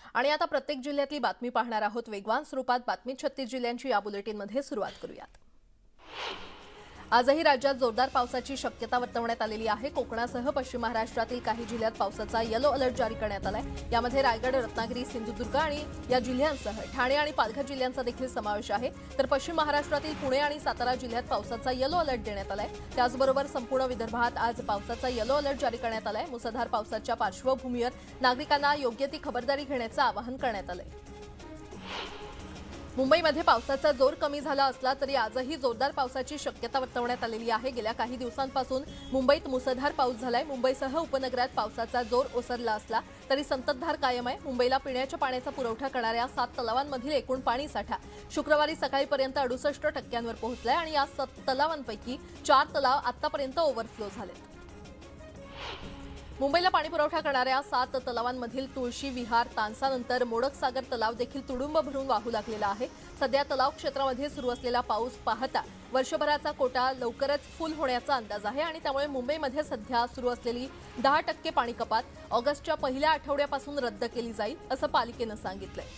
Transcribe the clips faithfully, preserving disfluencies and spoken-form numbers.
आणि आता प्रत्येक जिल्ह्यातली बातमी पाहणार आहोत वेगवान स्वरूपात। बातमी छत्तीस जिल्ह्यांची या बुलेटिनमध्ये सुरुवात करूयात। आजही राज्यात जोरदार पावसाची शक्यता वर्तवण्यात आलेली आहे। कोकणासह पश्चिम महाराष्ट्रातील काही जिल्ह्यात पावसाचा येलो अलर्ट जारी करण्यात आलाय। यामध्ये रायगड, रत्नागिरी, सिंधुदुर्ग आणि या जिल्ह्यांसह ठाणे आणि पालघर जिल्ह्यांचा देखील समावेश आहे। तर पश्चिम महाराष्ट्रातील पुणे आणि सातारा जिल्ह्यात पावसाचा येलो अलर्ट देण्यात आलाय। त्याचबरोबर संपूर्ण विदर्भात आज पावसाचा येलो अलर्ट जारी करण्यात आलाय। मुसळधार पावसाच्या पार्श्वभूमीवर नागरिकांना योग्य ती खबरदारी घेण्याचं आवाहन करण्यात आलंय। मुंबईमध्ये पावसाचा जोर कमी झाला असला तरी आजही जोरदार पावसाची शक्यता वर्तवण्यात आलेली आहे। गेल्या काही दिवसांपासून मुंबईत मुसळधार पाऊस झालाय। मुंबईसह उपनगरात पावसाचा जोर ओसरला असला तरी संततधार कायम आहे। मुंबईला पिण्याच्या पाण्याचा पुरवठा करणाऱ्या सात तलावांमधील एकूण पाणीसाठा शुक्रवारी सकाळीपर्यंत अडुसष्ट टक्क्यांवर पोहोचलाय आणि या सात तलावांपैकी चार तलाव आतापर्यंत ओव्हरफ्लो झालेत। मुंबईला पाणी पुरवठा करणाऱ्या सात तलावांमधील तुळशी विहार, तानसानंतर मोडक सागर तलाव देखील तुडुंब भरून वाहू लागलेला आहे। सध्या तलाव क्षेत्रामध्ये सुरू असलेला पाऊस पाहता वर्षभराचा कोटा लवकरच फुल होण्याचा अंदाज आहे आणि त्यामुळे मुंबईमध्ये सध्या सुरू असलेली दहा टक्के पाणी कपात ऑगस्टच्या पहिल्या आठवड्यापासून रद्द केली जाईल असं पालिकेनं सांगितलंय।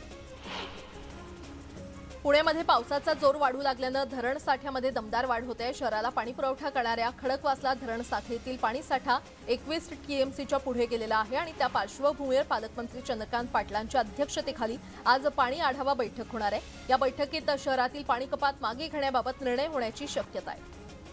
पुण्यामध्ये पावसाचा जोर वाढू लागल्यानं धरण साठ्यामध्ये दमदार वाढ होते। शहराला पाणी पुरवठा करणाऱ्या खडकवासला धरण साखळीतील पाणीसाठा एकवीस टीएमसीच्या पुढे गेलेला आहे आणि त्या पार्श्वभूमीवर पालकमंत्री चंद्रकांत पाटलांच्या अध्यक्षतेखाली आज पाणी आढावा बैठक होणार आहे। या बैठकीत शहरातील पाणी कपात मागे घेण्याबाबत निर्णय होण्याची शक्यता आहे।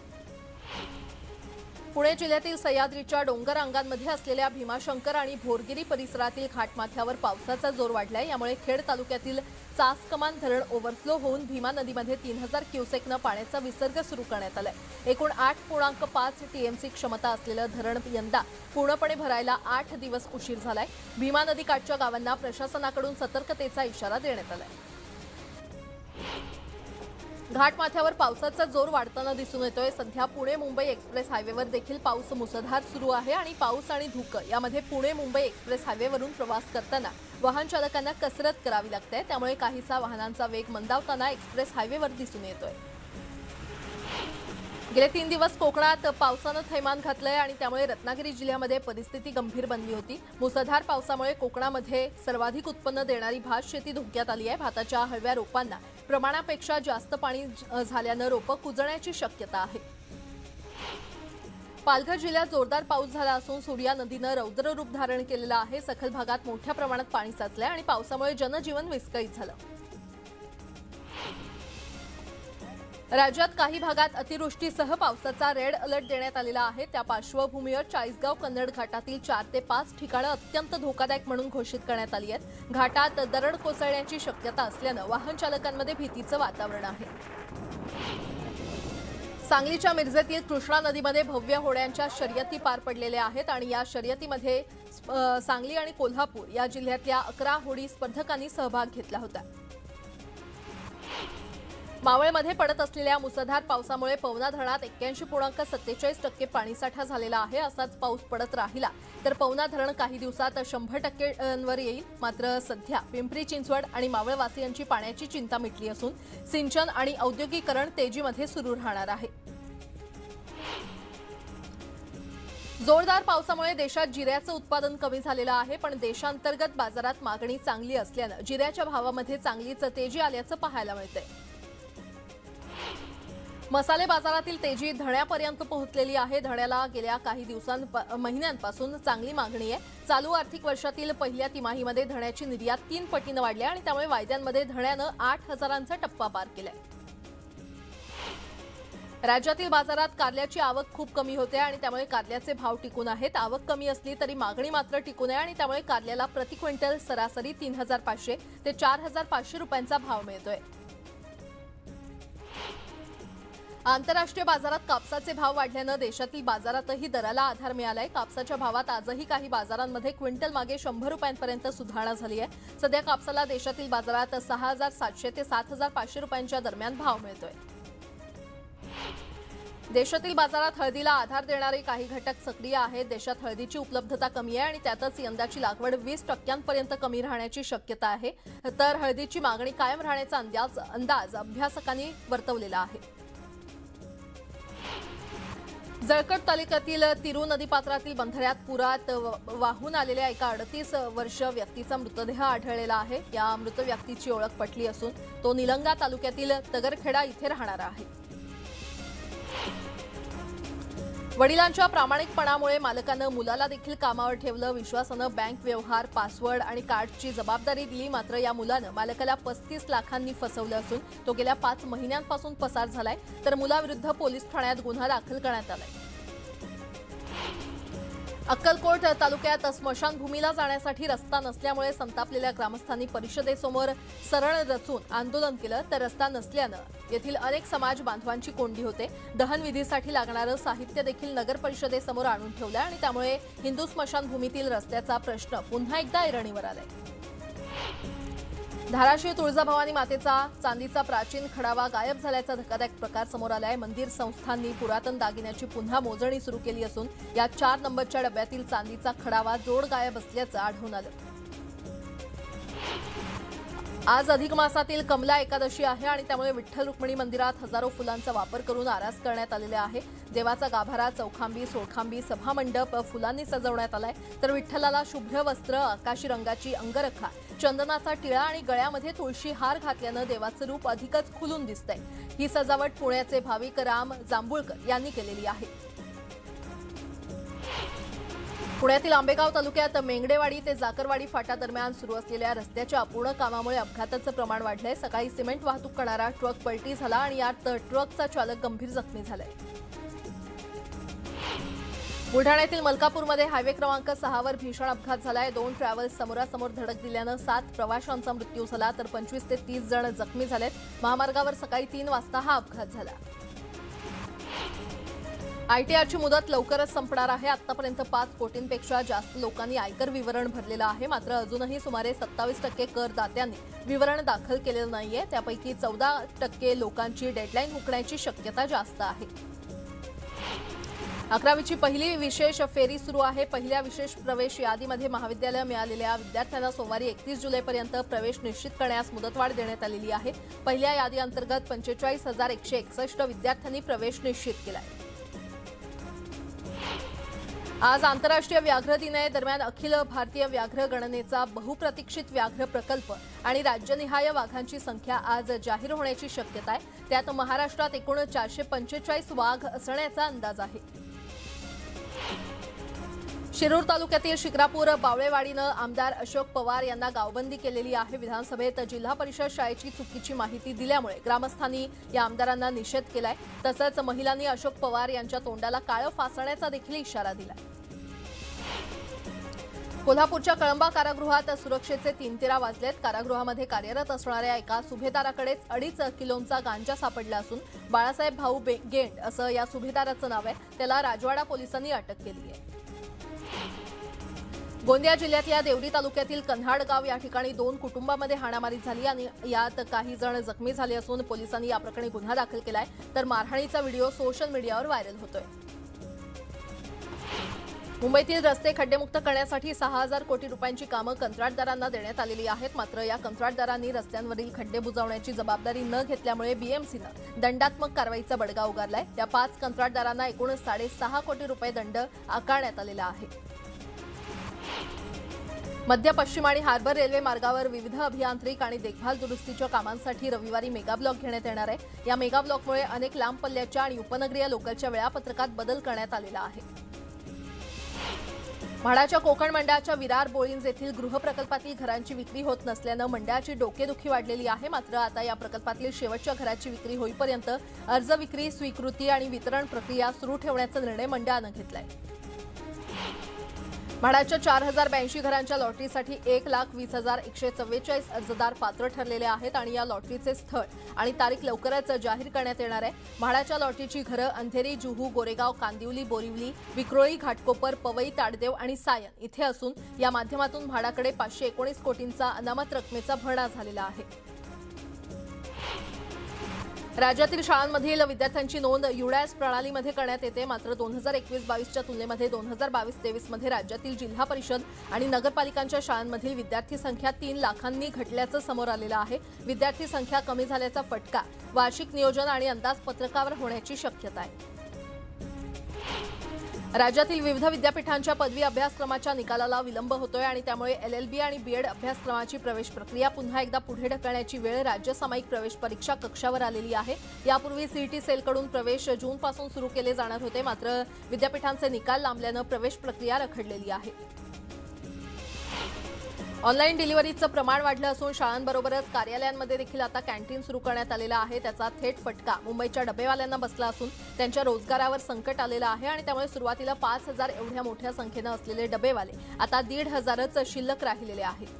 पुणे जिल्ह्यातील सह्याद्रीच्या डोंगर रांगांमध्ये असलेल्या भीमाशंकर आणि भोरगिरी परिसरातील घाटमाथ्यावर पावसाचा जोर वाढलाय। यामुळे खेड तालुक्यातील चासकमान धरण ओव्हरफ्लो होऊन भीमा नदीमध्ये तीन हजार क्युसेकनं पाण्याचा विसर्ग सुरू करण्यात आलाय। एकूण आठ पूर्णांक पाच टीएमसी क्षमता असलेलं धरण यंदा पूर्णपणे भरायला आठ दिवस उशीर झालाय। भीमा नदीकाठच्या गावांना प्रशासनाकडून सतर्कतेचा इशारा देण्यात आलाय। घाटमाथ्यावर पावसाचा जोर वाढताना दिसून येतोय। सध्या पुणे मुंबई एक्सप्रेस हायवेवर देखील पाऊस मुसळधार सुरू आहे आणि पाऊस आणि धुकं यामध्ये पुणे मुंबई एक्सप्रेस हायवेवरून प्रवास करताना वाहन चालकांना कसरत करावी लागते। त्यामुळे काहीसा वाहनांचा वेग मंदावताना एक्सप्रेस हायवेवर दिसून येतोय। गेले तीन दिवस कोकणात पावसानं थैमान घातलंय आणि त्यामुळे रत्नागिरी जिल्ह्यामध्ये परिस्थिती गंभीर बनली होती। मुसळधार पावसामुळे कोकणामध्ये सर्वाधिक उत्पन्न देणारी भात शेती धोक्यात आली आहे। भाताच्या हळव्या रोपांना प्रमाणापेक्षा जास्त पाणी झाल्यानं रोपं कुजण्याची शक्यता आहे। पालघर जिल्ह्यात जोरदार पाऊस झाला असून सूर्या नदीनं रौद्र रूप धारण केलेलं आहे। सखल भागात मोठ्या प्रमाणात पाणी साचलंय आणि पावसामुळे जनजीवन विस्कळीत झालं। राज्यात काही भागात अतिवृष्टीसह पावसाचा रेड अलर्ट देण्यात आलेला आहे। त्या पार्श्वभूमीवर चाळीसगाव कन्नड घाटातील चार ते पाच ठिकाणं अत्यंत धोकादायक म्हणून घोषित करण्यात आली आहेत। घाटात दरड कोसळण्याची शक्यता असल्यानं वाहन चालकांमध्ये भीतीचं वातावरण आहे। सांगलीच्या मिरजेतील कृष्णा नदीमध्ये भव्य होड्यांच्या शर्यती पार पडलेल्या आहेत आणि या शर्यतीमध्ये सांगली आणि कोल्हापूर या जिल्ह्यातल्या अकरा होडी स्पर्धकांनी सहभाग घेतला होता। मावळमध्ये पडत असलेल्या मुसळधार पावसामुळे पवना धरणात एक्क्याऐंशी पूर्णांक सत्तेचाळीस टक्के पाणीसाठा झालेला आहे। असाच पाऊस पडत राहिला तर पवना धरण काही दिवसात शंभर टक्क्यांवर येईल। मात्र सध्या पिंपरी चिंचवड आणि मावळवासियांची पाण्याची चिंता मिटली असून सिंचन आणि औद्योगिकरण तेजीमध्ये सुरू राहणार आहे। जोरदार पावसामुळे देशात जिऱ्याचं उत्पादन कमी झालेलं आहे, पण देशांतर्गत बाजारात मागणी चांगली असल्यानं जिऱ्याच्या भावामध्ये चांगलीच तेजी आल्याचं पाहायला मिळतंय। मसाले बाजारातील तेजी धण्यापर्यंत पोहोचलेली आहे। धण्याला गेल्या काही दिवसां महिन्यांपासून चांगली मागणी आहे। चालू आर्थिक वर्षातील पहिल्या तिमाहीमध्ये धण्याची निर्यात तीन पटीनं वाढली आणि त्यामुळे वायद्यांमध्ये धण्यानं आठ हजारांचा टप्पा पार केलाय। राज्यातील बाजारात कारल्याची आवक खूप कमी होते आणि त्यामुळे कारल्याचे भाव टिकून आहेत। आवक कमी असली तरी मागणी मात्र टिकून आहे आणि त्यामुळे कारल्याला प्रति क्विंटल सरासरी तीन हजार पाचशे ते चार हजार पाचशे रुपयांचा भाव मिळतोय। आंतरराष्ट्रीय बाजारात कापसाचे भाव वाढल्यानं देशातील बाजारातही दराला आधार मिळालाय। कापसाच्या भावात आजही काही बाजारांमध्ये क्विंटल मागे शंभर रुपयांपर्यंत सुधारणा झाली आहे। सध्या कापसाला देशातील बाजारात सहा हजार सातशे ते सात हजार पाचशे रुपयांच्या दरम्यान भाव मिळतोय। देशातील बाजारात हळदीला आधार देणारे काही घटक सक्रिय आहेत। देशात हळदीची उपलब्धता कमी आहे आणि त्यातच यंदाची लागवड वीस टक्क्यांपर्यंत कमी राहण्याची शक्यता आहे। तर हळदीची मागणी कायम राहण्याचा अंदाज अंदाज अभ्यासकांनी वर्तवलेला आहे। जळकोट तालुक्यातील तिरू नदीपात्रातील बंधाऱ्यात पुरात वाहून आलेल्या एका अडतीस वर्ष व्यक्तीचा मृतदेह आढळलेला आहे। या मृत व्यक्तीची ओळख पटली असून तो निलंगा तालुक्यातील तगरखेडा इथे राहणारा आहे। वडिलांच्या प्रामाणिकपणामुळे मालकानं मुलाला देखील कामावर ठेवलं। विश्वासानं बँक व्यवहार, पासवर्ड आणि कार्डची जबाबदारी दिली, मात्र या मुलानं मालकाला पस्तीस लाखांनी फसवलं असून तो गेल्या पाच महिन्यांपासून पसार झालाय। तर मुलाविरुद्ध पोलीस ठाण्यात गुन्हा दाखल करण्यात आलाय। अक्कलकोट तालुक्यात स्मशानभूमीला जाण्यासाठी रस्ता नसल्यामुळे संतापलेल्या ग्रामस्थांनी परिषदेसमोर सरळ रचून आंदोलन केलं। तर रस्ता नसल्यानं येथील अनेक समाज बांधवांची कोंडी होते। दहनविधीसाठी लागणारं साहित्य देखील नगर परिषदेसमोर आणून ठेवलं आणि त्यामुळे हिंदू स्मशानभूमीतील रस्त्याचा प्रश्न पुन्हा एकदा ऐरणीवर आलाय। धाराशिव तुळजाभवानी मातेचा चांदीचा प्राचीन खडावा गायब झाल्याचा धक्कादायक प्रकार समोर आलाय। मंदिर संस्थांनी पुरातन दागिन्याची पुन्हा मोजणी सुरू केली असून या चार नंबरच्या डब्यातील चांदीचा खडावा जोड गायब असल्याचं आढळून आलं। आज अधिक मासातील कमला एकादशी आहे आणि त्यामुळे विठ्ठल रुक्मिणी मंदिरात हजारो फुलांचा वापर करून आरास करण्यात आलेला आहे। देवाचा गाभारा, चौखांबी, सोळखांबी, सभामंडप फुलांनी सजवण्यात आलाय। तर विठ्ठलाला शुभ्र वस्त्र, आकाशी रंगाची अंगरखा, चंदनाचा टिळा आणि गळ्यामध्ये तुळशी हार घातल्यानं देवाचं रूप अधिकच खुलून दिसतंय। ही सजावट पुण्याचे भाविक राम जांभुळकर यांनी केलेली आहे। पुण्यातील आंबेगाव तालुक्यात मेंगडेवाडी ते जाकरवाडी फाटा दरम्यान सुरू असलेल्या रस्त्याच्या अपूर्ण कामामुळे अपघाताचं प्रमाण वाढलंय। सकाळी सिमेंट वाहतूक करणारा ट्रक पलटी झाला आणि यात ट्रकचा चालक गंभीर जखमी झालाय। बुलढाण्यातील मलकापूरमध्ये हायवे क्रमांक सहावर भीषण अपघात झालाय। दोन ट्रॅव्हल्स समोरासमोर धडक दिल्यानं सात प्रवाशांचा मृत्यू झाला, तर पंचवीस ते तीस जण जखमी झालेत। महामार्गावर सकाळी तीन वाजता हा अपघात झाला। आयटीआरची मुदत लवकरच संपणार आहे। आतापर्यंत पाच कोटींपेक्षा जास्त लोकांनी आयकर विवरण भरलेलं आहे, मात्र अजूनही सुमारे सत्तावीस टक्के करदात्यांनी विवरण दाखल केलेलं नाहीये। त्यापैकी चौदा टक्के लोकांची डेडलाईन हुकण्याची शक्यता जास्त आहे। अकरावीची पहिली विशेष फेरी सुरू आहे। पहिल्या विशेष प्रवेश यादीमध्ये महाविद्यालय मिळालेल्या विद्यार्थ्यांना सोमवारी एकतीस जुलैपर्यंत प्रवेश निश्चित करण्यास मुदतवाढ देण्यात आलेली आहे। पहिल्या यादी अंतर्गत पंचेचाळीस हजार एकशे एकसष्ट विद्यार्थ्यांनी प्रवेश निश्चित केलाय। आज आंतरराष्ट्रीय व्याघ्र दिन आहे। दरम्यान अखिल भारतीय व्याघ्र गणनेचा बहुप्रतीक्षित व्याघ्र प्रकल्प आणि राज्यनिहाय वाघांची संख्या आज जाहीर होण्याची शक्यता आहे। त्यात महाराष्ट्रात एकूण चारशे पंचेचाळीस वाघ असण्याचा अंदाज आहे। शिरूर तालुक्यातील शिक्रापूर बावळेवाडीनं आमदार अशोक पवार यांना गावबंदी केलेली आहे। विधानसभेत जिल्हा परिषद शाळेची चुकीची माहिती दिल्यामुळे ग्रामस्थांनी या आमदारांना निषेध केलाय। तसंच महिलांनी अशोक पवार यांच्या तोंडाला काळं फासण्याचा देखील इशारा दिलाय। कोल्हापूरच्या कळंबा कारागृहात सुरक्षेचे तीन तेरा वाजलेत। कारागृहामध्ये कार्यरत असणाऱ्या एका सुभेदाराकडेच अडीच किलोंचा गांजा सापडला असून बाळासाहेब भाऊ गेंड असं या सुभेदाराचं नाव आहे। त्याला राजवाडा पोलिसांनी अटक केली आहे। गोंदिया जिल्ह्यातल्या देवरी तालुक्यातील कन्हाड गाव या ठिकाणी दोन कुटुंबांमध्ये हाणामारी झाली आणि यात काही जण जखमी झाले असून पोलिसांनी या प्रकरणी गुन्हा दाखल केलाय। तर मारहाणीचा व्हिडिओ सोशल मीडियावर व्हायरल होतोय। मुंबईतील रस्ते खड्डेमुक्त करण्यासाठी सहा हजार कोटी रुपयांची कामं कंत्राटदारांना देण्यात आलेली आहेत, मात्र या कंत्राटदारांनी रस्त्यांवरील खड्डे बुजवण्याची जबाबदारी न घेतल्यामुळे बीएमसीनं दंडात्मक कारवाईचा बडगा उगारलाय। त्या पाच कंत्राटदारांना एकूण साडेसहा कोटी रुपये दंड आकारण्यात आलेला आहे। मध्य पश्चिम आणि हार्बर रेल्वे मार्गावर विविध अभियांत्रिक आणि देखभाल दुरुस्तीच्या कामांसाठी रविवारी मेगा ब्लॉक घेण्यात येणार आहे। या मेगा ब्लॉकमुळे अनेक लांब पल्ल्याच्या आणि उपनगरीय लोकलच्या वेळापत्रकात बदल करण्यात आलेला आहे। म्हाडाच्या कोकण मंडळाच्या विरार बोळिंज येथील गृहप्रकल्पातील घरांची विक्री होत नसल्यानं मंडळाची डोकेदुखी वाढलेली आहे। मात्र आता या प्रकल्पातील शेवटच्या घराची विक्री होईपर्यंत अर्ज विक्री, स्वीकृती आणि वितरण प्रक्रिया सुरू ठेवण्याचा निर्णय मंडळानं घेतलाय। म्हाडाच्या चार हजार ब्याऐंशी घरांच्या लॉटरीसाठी एक लाख वीस हजार एकशे चव्वेचाळीस अर्जदार पात्र ठरलेले आहेत आणि या लॉटरीचे स्थळ आणि तारीख लवकरच जाहीर करण्यात येणार आहे। म्हाडाच्या लॉटरीची घरं अंधेरी, जुहू, गोरेगाव, कांदिवली, बोरिवली, विक्रोळी, घाटकोपर, पवई, ताडदेव आणि सायन इथे असून या माध्यमातून म्हाडाकडे पाचशे एकोणीस कोटींचा अनामत रकमेचा भरणा झालेला आहे। राज्यातील शाळांमधील विद्यार्थ्यांची नोंद युडॅस प्रणालीमध्ये करण्यात येते, मात्र दोन हजार एकवीस बावीसच्या तुलनेमध्ये दोन हजार बावीस तेवीस मध्ये राज्यातील जिल्हा परिषद आणि नगरपालिकांच्या शाळांमधील विद्यार्थी संख्या तीन लाखांनी घटल्याचं समोर आलेलं आहे। विद्यार्थी संख्या कमी झाल्याचा फटका वार्षिक नियोजन आणि अंदाजपत्रकावर होण्याची शक्यता आहे। राज्यातील विविध विद्यापीठांच्या पदवी अभ्यासक्रमाच्या निकालाला विलंब होतोय आणि त्यामुळे एलएलबी आणि बीएड अभ्यासक्रमाची प्रवेश प्रक्रिया पुन्हा एकदा पुढे ढकलण्याची वेळ राज्य सामायिक प्रवेश परीक्षा कक्षावर आलेली आहे। यापूर्वी सीईटी सेलकडून प्रवेश जूनपासून सुरू केले जाणार होते, मात्र विद्यापीठांचे निकाल लांबल्यानं प्रवेश प्रक्रिया रखडलेली आहे। ऑनलाईन डिलिव्हरीचं प्रमाण वाढलं असून शाळांबरोबरच कार्यालयांमध्ये देखील आता कॅन्टीन सुरू करण्यात आलेलं आहे। त्याचा थेट फटका मुंबईच्या डबेवाल्यांना बसला असून त्यांच्या रोजगारावर संकट आलेलं आहे आणि त्यामुळे सुरुवातीला पाच हजार एवढ्या मोठ्या संख्येनं असलेले डबेवाले आता दीड हजारच शिल्लक राहिलेले आहेत।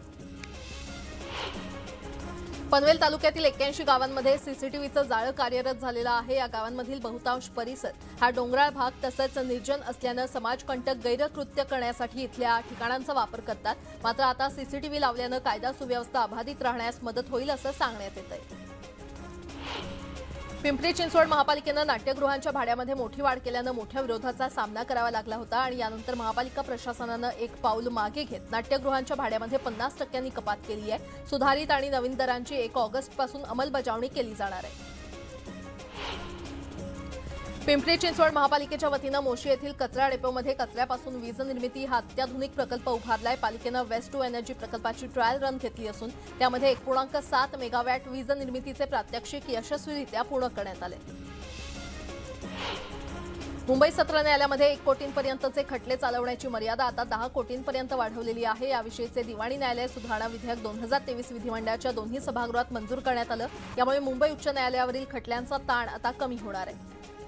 पनवेल तालुक्यातील एक्क्याऐंशी गावांमध्ये सीसीटीव्हीचं जाळं कार्यरत झालेलं आहे। या गावांमधील बहुतांश परिसर हा डोंगराळ भाग तसंच निर्जन असल्यानं समाजकंटक गैरकृत्य करण्यासाठी इथल्या ठिकाणांचा वापर करतात। मात्र आता सीसीटीव्ही लावल्यानं कायदा सुव्यवस्था अबाधित राहण्यास मदत होईल असं सांगण्यात येतंय। पिंपरी चिंचवड महापालिकेनं नाट्यगृहांच्या भाड्यामध्ये मोठी वाढ केल्यानं मोठ्या विरोधाचा सामना करावा लागला होता आणि यानंतर महापालिका प्रशासनानं एक पाऊल मागे घेत नाट्यगृहांच्या भाड्यामध्ये पन्नास टक्क्यांनी कपात केली आहे। सुधारित आणि नवीन दरांची एक ऑगस्टपासून अंमलबजावणी केली जाणार आहे। पिंपरी चिंचवड महापालिकेच्या वतीनं मोशी येथील कचरा डेपोमध्ये कचऱ्यापासून वीज निर्मिती हा अत्याधुनिक प्रकल्प उभारलाय। पालिकेनं वेस्ट टू एनर्जी प्रकल्पाची ट्रायल रन घेतली असून त्यामध्ये एक पूर्णांक सात मेगावॅट वीज निर्मितीचे प्रात्यक्षिक यशस्वीरित्या पूर्ण करण्यात आले। मुंबई सत्र न्यायालयामध्ये एक कोटींपर्यंतचे खटले चालवण्याची मर्यादा आता दहा कोटींपर्यंत वाढवलेली आहे। याविषयीचे दिवाणी न्यायालय सुधारणा विधेयक दोन हजार तेवीस विधिमंडळाच्या दोन्ही सभागृहात मंजूर करण्यात आलं। यामुळे मुंबई उच्च न्यायालयावरील खटल्यांचा ताण आता कमी होणार आहे।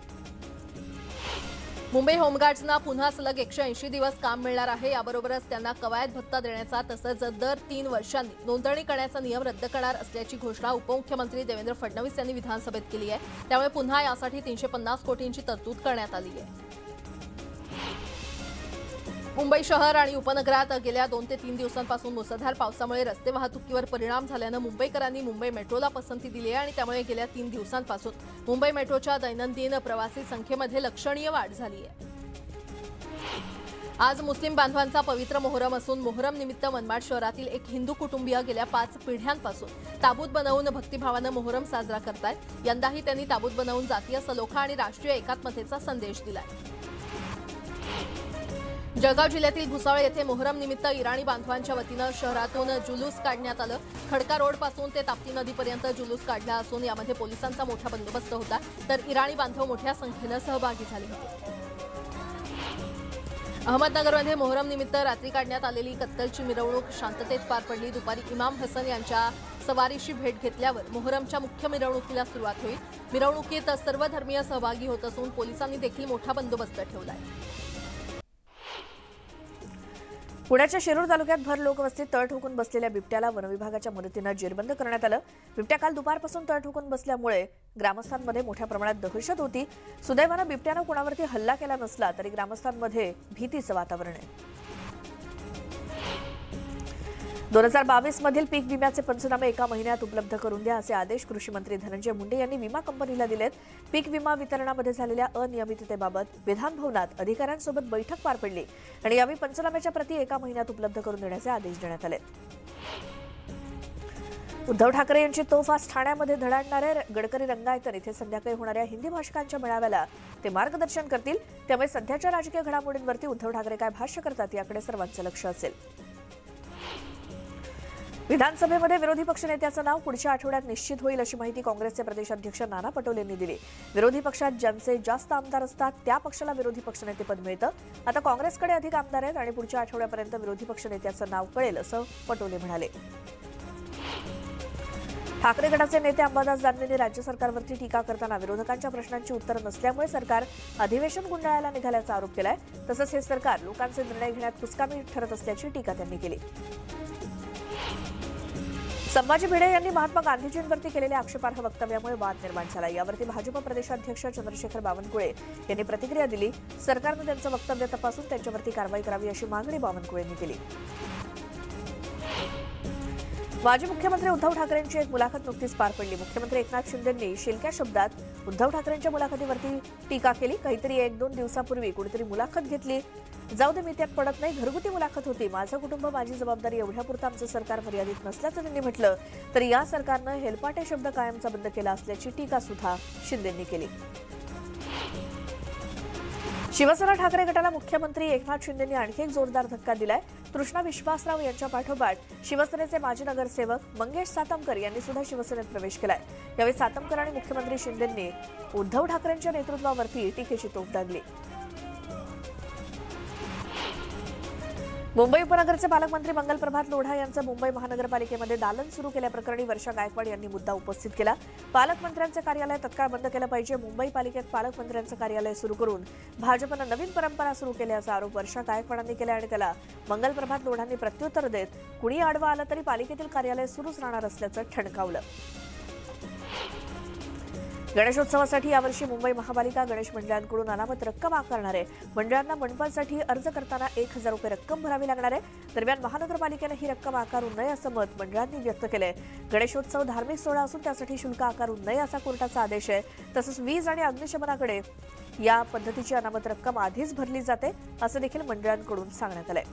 मुंबई होमगार्ड्सना पुन्हा सलग एकशे ऐंशी दिवस काम मिळणार आहे। याबरोबरच त्यांना कवायत भत्ता देण्याचा तसंच दर तीन वर्षांनी नोंदणी करण्याचा नियम रद्द करणार असल्याची घोषणा उपमुख्यमंत्री देवेंद्र फडणवीस यांनी विधानसभेत केली आहे। त्यामुळे पुन्हा यासाठी तीनशे पन्नास कोटींची तरतूद करण्यात आली आहे। मुंबई शहर आणि उपनगरात गेल्या दोन ते तीन दिवसांपासून मुसळधार पावसामुळे रस्ते वाहतुकीवर परिणाम झाल्यानं मुंबईकरांनी मुंबई मेट्रोला पसंती दिली आहे आणि त्यामुळे गेल्या तीन दिवसांपासून मुंबई मेट्रोच्या दैनंदिन प्रवासी संख्येमध्ये लक्षणीय वाढ झाली आहे। आज मुस्लिम बांधवांचा पवित्र मोहरम असून मोहरम निमित्त मनमाड शहरातील एक हिंदू कुटुंबीय गेल्या पाच पिढ्यांपासून ताबूत बनवून भक्तिभावानं मोहरम साजरा करतायत। यंदाही त्यांनी ताबूत बनवून जातीय सलोखा आणि राष्ट्रीय एकात्मतेचा संदेश दिलाय। जळगाव जिल्ह्यातील भुसावळ येथे मोहरम निमित्त इराणी बांधवांच्या वतीनं शहरातून जुलूस काढण्यात आलं। खडका रोड पासून ते ताप्ती नदीपर्यंत जुलूस काढला असून यामध्ये पोलिसांचा मोठा बंदोबस्त होता, तर इराणी बांधव मोठ्या संख्येनं सहभागी झाले होते। अहमदनगरमध्ये मोहरम निमित्त रात्री काढण्यात आलेली कत्तलची मिरवणूक शांततेत पार पडली। दुपारी इमाम हसन यांच्या सवारीशी भेट घेतल्यावर मोहरमच्या मुख्य मिरवणुकीला सुरुवात होईल। मिरवणुकीत सर्व धर्मीय सहभागी होत असून पोलिसांनी देखील मोठा बंदोबस्त ठेवलाय। पुण्याच्या शिरूर तालुक्यात भर लोकवस्तीत तळ ठोकून बसलेल्या बिबट्याला वनविभागाच्या मदतीनं जेरबंद करण्यात आलं। बिबट्या काल दुपारपासून तळ ठोकून बसल्यामुळे ग्रामस्थांमध्ये मोठ्या प्रमाणात दहशत होती। सुदैवानं बिबट्यानं कोणावरती हल्ला केला नसला तरी ग्रामस्थांमध्ये भीतीचं वातावरण आहे। दोन हजार बावीस मधील पीक विम्याचे पंचनामे एका महिन्यात उपलब्ध करून द्या असे आदेश कृषी मंत्री धनंजय मुंडे यांनी विमा कंपनीला दिलेत। पीक विमा वितरणामध्ये झालेल्या अनियमिततेबाबत विधान भवनात अधिकाऱ्यांसोबत बैठक पार पडली आणि यावेळी पंचनाम्याच्या प्रती एका महिन्यात उपलब्ध करून देण्याचे आदेश देण्यात आले। उद्धव ठाकरे यांची तोफ आज ठाण्यामध्ये धडाडणाऱ्या गडकरी रंगायतन इथे संध्याकाळी होणाऱ्या हिंदी भाषिकांच्या मेळाव्याला ते मार्गदर्शन करतील। त्यामुळे सध्याच्या राजकीय घडामोडींवरती उद्धव ठाकरे काय भाष्य करतात याकडे सर्वांचं लक्ष असेल। विधानसभेमध्ये विरोधी पक्षनेत्याचं नाव पुढच्या आठवड्यात निश्चित होईल अशी माहिती काँग्रेसचे प्रदेशाध्यक्ष नाना पटोले यांनी दिली। विरोधी पक्षात ज्यांचे जास्त आमदार असतात त्या पक्षाला विरोधी पक्षनेतेपद मिळतं। आता काँग्रेसकडे अधिक आमदार आहेत आणि पुढच्या आठवड्यापर्यंत विरोधी पक्षनेत्याचं नाव कळेल असं पटोले म्हणाले। ठाकरे गटाचे नेते अंबादास दानवेंनी राज्य सरकारवरती टीका करताना विरोधकांच्या प्रश्नांची उत्तरं नसल्यामुळे सरकार अधिवेशन गुंडाळायला निघाल्याचा आरोप केलाय। तसंच हे सरकार लोकांचे निर्णय घेण्यात कुचकामी ठरत असल्याची टीका त्यांनी केली। संभाजी भिडे यांनी महात्मा गांधीजींवरती केलेल्या आक्षेपार्ह वक्तव्यामुळे वाद निर्माण झाला। यावरती भाजप प्रदेशाध्यक्ष चंद्रशेखर बावनकुळे यांनी प्रतिक्रिया दिली। सरकारने त्यांचं वक्तव्य तपासून त्यांच्यावरती कारवाई करावी अशी मागणी बावनकुळे यांनी केली। माजी मुख्यमंत्री उद्धव ठाकरेंची एक मुलाखत नुकतीच पार पडली। मुख्यमंत्री एकनाथ शिंदेंनी शिलक्या शब्दात उद्धव ठाकरेंच्या मुलाखतीवरती टीका केली। काहीतरी एक दोन दिवसापूर्वी कुठेतरी मुलाखत घेतली, जाऊ दे मी त्यात पडत नाही, घरगुती मुलाखत होती, माझं कुटुंब माझी जबाबदारी एवढ्यापुरतं आमचं सरकार मर्यादित नसल्याचं त्यांनी म्हटलं। तर या सरकारनं हेलपाटे शब्द कायमचा बंद केला असल्याची टीका सुद्धा शिंदेंनी केली। शिवसेना ठाकरे गटाला मुख्यमंत्री एकनाथ शिंदेंनी आणखी एक जोरदार धक्का दिलाय. कृष्णा विश्वासराव यांच्या पाठोपाठ शिवसेनेचे माजी नगरसेवक मंगेश सातमकर यांनी सुद्धा शिवसेनेत प्रवेश केलाय. यावेळी सातमकर आणि मुख्यमंत्री शिंदेंनी उद्धव ठाकरेंच्या नेतृत्वावरती टीकेची तोफ डागली. मुंबई उपनगरचे पालकमंत्री मंगल प्रभात लोढा यांचं मुंबई महानगरपालिकेमध्ये दालन सुरू केल्याप्रकरणी वर्षा गायकवाड यांनी मुद्दा उपस्थित केला. पालकमंत्र्यांचे कार्यालय तत्काळ बंद केलं पाहिजे. मुंबई पालिकेत पालकमंत्र्यांचं कार्यालय सुरू करून भाजपनं नवीन परंपरा सुरू केल्याचा आरोप वर्षा गायकवाडांनी केला आणि त्याला मंगल प्रभात लोढांनी प्रत्युत्तर देत कुणी आडवा आलं तरी पालिकेतील कार्यालय सुरूच राहणार असल्याचं ठणकावलं. गणेशोत्सवासाठी यावर्षी मुंबई महापालिका गणेश मंडळांकडून अनामत रक्कम आकारणार आहे. मंडळांना मंडपासाठी अर्ज करताना एक हजार रुपये रक्कम भरावी लागणार आहे. दरम्यान महानगरपालिकेनं ही रक्कम आकारू नये असं मत मंडळांनी व्यक्त केलंय. गणेशोत्सव धार्मिक सोहळा असून त्यासाठी शुल्क आकारू नये असा कोर्टाचा आदेश आहे. तसंच वीज आणि अग्निशमनाकडे या पद्धतीची अनामत रक्कम आधीच भरली जाते असं देखील मंडळांकडून सांगण्यात आलंय.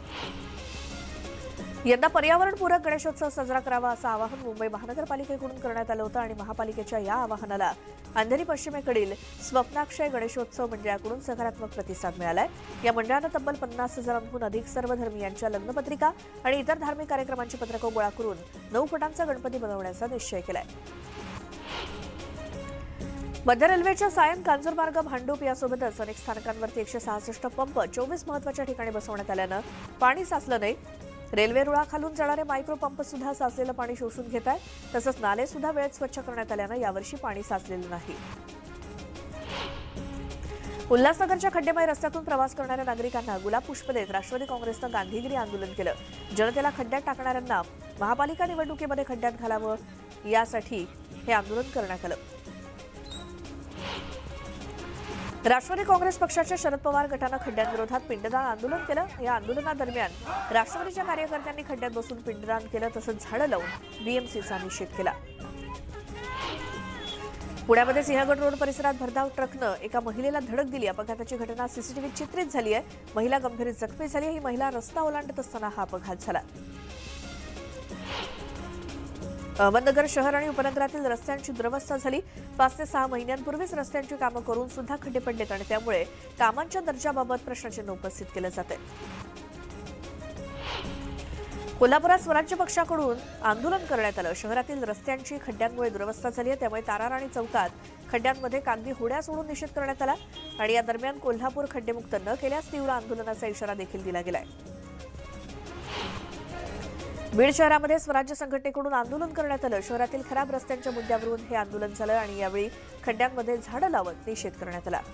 यंदा पर्यावरणपूरक गणेशोत्सव साजरा करावा असं आवाहन मुंबई महानगरपालिकेकडून करण्यात आलं होतं आणि महापालिकेच्या या आवाहनाला अंधेरी पश्चिमेकडील स्वप्नाक्षय गणेशोत्सव मंडळाकडून सकारात्मक प्रतिसाद मिळालाय. या मंडळानं तब्बल पन्नास हजारांहून अधिक सर्वधर्मीयांच्या लग्नपत्रिका आणि इतर धार्मिक कार्यक्रमांची पत्रकं गोळा करून नऊ फुटांचा गणपती बनवण्याचा निश्चय केलाय. मध्य रेल्वेच्या सायन कांजूर मार्ग भांडूप यासोबतच अनेक स्थानकांवरती एकशे सहासष्ट पंप चोवीस महत्वाच्या ठिकाणी बसवण्यात आल्यानं पाणी साचलं नाही. रेल्वे रुळाखालून जाणारे मायक्रो पंप सुद्धा साचलेलं पाणी शोषून घेत आहेत. तसंच नाले सुद्धा वेळेत स्वच्छ करण्यात आल्यानं यावर्षी पाणी साचलेलं नाही. उल्हासनगरच्या खड्डेमय रस्त्यातून प्रवास करणाऱ्या नागरिकांना गुलाब पुष्प देत राष्ट्रवादी काँग्रेसनं गांधीगिरी आंदोलन केलं. जनतेला खड्ड्यात टाकणाऱ्यांना महापालिका निवडणुकीमध्ये खड्ड्यात घालावं यासाठी हे आंदोलन करण्यात आलं. राष्ट्रवादी काँग्रेस पक्षाच्या शरद पवार गटानं खड्ड्यांविरोधात पिंडदान आंदोलन केलं. या आंदोलनादरम्यान राष्ट्रवादीच्या कार्यकर्त्यांनी खड्ड्यात बसून पिंडदान केलं. तसंच झाडं लावून बीएमसीचा निषेध केला. पुण्यामध्ये सिंहगड रोड परिसरात भरधाव ट्रकनं एका महिलेला धडक दिली. अपघाताची घटना सीसीटीव्हीत चित्रित झाली आहे. महिला गंभीर जखमी झाली. ही महिला रस्ता ओलांडत असताना हा अपघात झाला. अहमदनगर शहर आणि उपनगरातील रस्त्यांची दुरवस्था झाली. पाच ते सहा महिन्यांपूर्वीच रस्त्यांची कामं करून सुद्धा खड्डे पडलेत आणि त्यामुळे कामांच्या दर्जाबाबत प्रश्नचिन्ह उपस्थित केलं जाते. कोल्हापुरात स्वराज्य पक्षाकडून आंदोलन करण्यात आलं. शहरातील रस्त्यांची खड्ड्यांमुळे दुरवस्था झाली आहे. त्यामुळे ताराराणी चौकात खड्ड्यांमध्ये कागदी होड्या सोडून निषेध करण्यात आला आणि या दरम्यान कोल्हापूर खड्डेमुक्त न केल्यास तीव्र आंदोलनाचा इशारा देखील दिला गेलाय. बीड शहरामध्ये स्वराज्य संघटनेकडून आंदोलन करण्यात आलं. शहरातील खराब रस्त्यांच्या मुद्द्यावरून हे आंदोलन झालं आणि यावेळी खड्ड्यांमध्ये झाडं लावत निषेध करण्यात आला.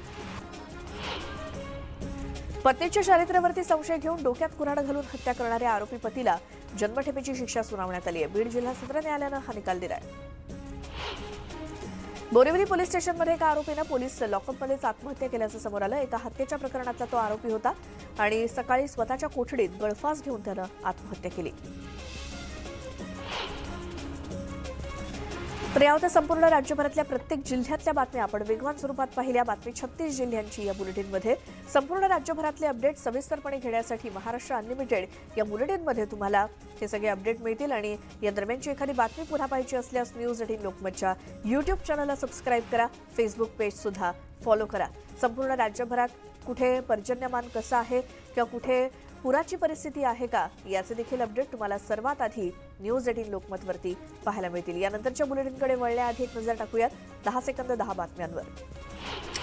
पत्नीच्या चारित्र्यावरती संशय घेऊन डोक्यात कुऱ्हाड घालून हत्या करणाऱ्या आरोपी पतीला जन्मठेपेची शिक्षा सुनावण्यात आली आहे. बीड जिल्हा सत्र न्यायालयानं हा निकाल दिलाय. बोरिवली पोलीस स्टेशनमध्ये एका आरोपीनं पोलीस लॉकअपमध्येच आत्महत्या केल्याचं समोर आलं. एका हत्येच्या प्रकरणातला तो आरोपी होता आणि सकाळी स्वतःच्या कोठडीत गळफास घेऊन त्यानं आत्महत्या केली. तर या होत्या संपूर्ण राज्यभरातल्या प्रत्येक जिल्ह्यातल्या बातम्या आपण वेगवान स्वरूपात पाहिल्या. बातमी छत्तीस जिल्ह्यांची या बुलेटिनमध्ये. संपूर्ण राज्यभरातले अपडेट सविस्तरपणे घेण्यासाठी महाराष्ट्र अनलिमिटेड या बुलेटिनमध्ये तुम्हाला हे सगळे अपडेट मिळतील आणि या दरम्यानची एखादी बातमी पुन्हा पाहायची असल्यास न्यूज एटीन लोकमतच्या यूट्यूब चॅनलला सबस्क्राईब करा. फेसबुक पेज सुद्धा फॉलो करा. संपूर्ण राज्यभरात कुठे पर्जन्यमान कसं आहे किंवा कुठे पुराची परिस्थिती आहे का याचे देखील अपडेट तुम्हाला सर्वात आधी न्यूज एटीन लोकमतवरती पाहायला मिळतील. यानंतरच्या बुलेटिनकडे वळण्याआधी एक नजर टाकूयात दहा सेकंद दहा बातम्यांवर.